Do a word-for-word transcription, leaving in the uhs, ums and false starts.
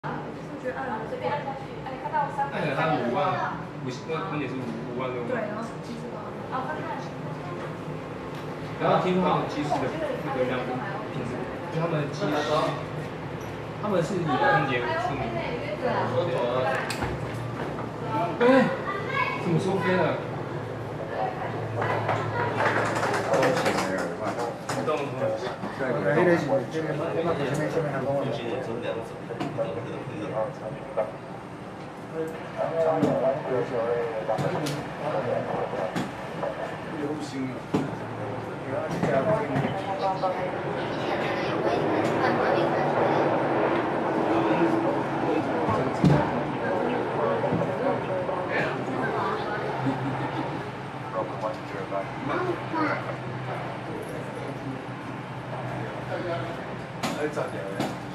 我觉得按随便按下去，哎，看到三。 那可能它五万，五那空姐是五五万多。 对，然后机师高。 哦，看看。 然后听说他们机师的那个量品质，就他们的机师，他们是以空姐出名。 对啊。 哎，怎么说飞了？动了。 对，这个是这个我们前面前面还跟我们。流行啊。哎，咋的？